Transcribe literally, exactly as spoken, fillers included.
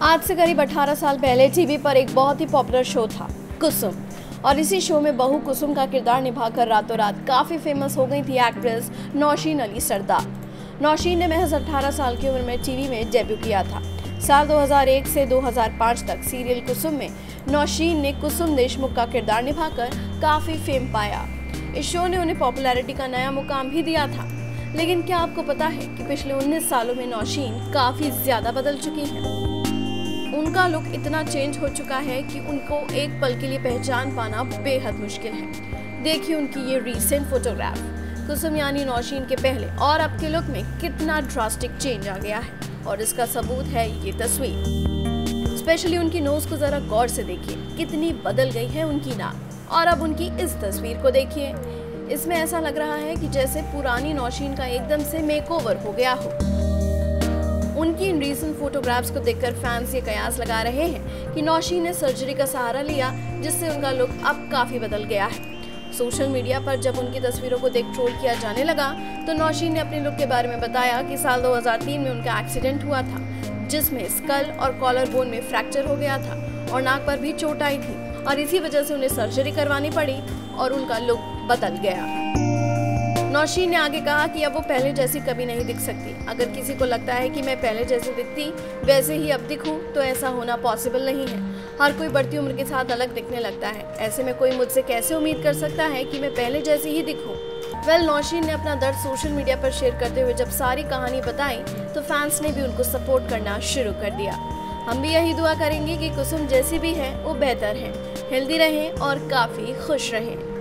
आज से करीब अठारह साल पहले टीवी पर एक बहुत ही पॉपुलर शो था कुसुम, और इसी शो में बहू कुसुम का किरदार निभाकर रातों रात काफ़ी फेमस हो गई थी एक्ट्रेस नौशीन अली सरदार। नौशीन ने महज अठारह साल की उम्र में टीवी में डेब्यू किया था। साल दो हज़ार एक से दो हज़ार पाँच तक सीरियल कुसुम में नौशीन ने कुसुम देशमुख का किरदार निभाकर काफ़ी फेम पाया। इस शो ने उन्हें पॉपुलैरिटी का नया मुकाम भी दिया था। लेकिन क्या आपको पता है कि पिछले उन्नीस सालों में नौशीन काफ़ी ज़्यादा बदल चुकी हैं। उनका लुक इतना चेंज हो चुका है कि उनको एक पल के लिए पहचान पाना बेहद मुश्किल है। देखिए उनकी ये रीसेंट फोटोग्राफ। कुसुम यानी नौशीन के पहले और अब के लुक में कितना ड्रास्टिक चेंज आ गया है, और इसका सबूत है ये तस्वीर। स्पेशली उनकी नोज को जरा गौर से देखिए, कितनी बदल गई है उनकी नाक। और अब उनकी इस तस्वीर को देखिए, इसमें ऐसा लग रहा है कि जैसे पुरानी नौशीन का एकदम से मेकओवर हो गया हो। उनकी इन रीसेंट फोटोग्राफ्स को देखकर फैंस ये कयास लगा रहे हैं कि नौशीन ने सर्जरी का सहारा लिया, जिससे उनका लुक अब काफी बदल गया है। सोशल मीडिया पर जब उनकी तस्वीरों को देख ट्रोल किया जाने लगा, तो नौशीन ने अपने लुक के बारे में बताया कि साल दो हज़ार तीन में उनका एक्सीडेंट हुआ था, जिसमें स्कल और कॉलर बोन में फ्रैक्चर हो गया था और नाक पर भी चोट आई थी, और इसी वजह से उन्हें सर्जरी करवानी पड़ी और उनका लुक बदल गया। नौशीन ने आगे कहा कि अब वो पहले जैसी कभी नहीं दिख सकती। अगर किसी को लगता है कि मैं पहले जैसी दिखती वैसे ही अब दिखूं, तो ऐसा होना पॉसिबल नहीं है। हर कोई बढ़ती उम्र के साथ अलग दिखने लगता है। ऐसे में कोई मुझसे कैसे उम्मीद कर सकता है कि मैं पहले जैसी ही दिखूं। वेल, नौशीन ने अपना दर्द सोशल मीडिया पर शेयर करते हुए जब सारी कहानी बताई, तो फैंस ने भी उनको सपोर्ट करना शुरू कर दिया। हम भी यही दुआ करेंगे कि कुसुम जैसी भी है वो बेहतर है, हेल्दी रहें और काफ़ी खुश रहें।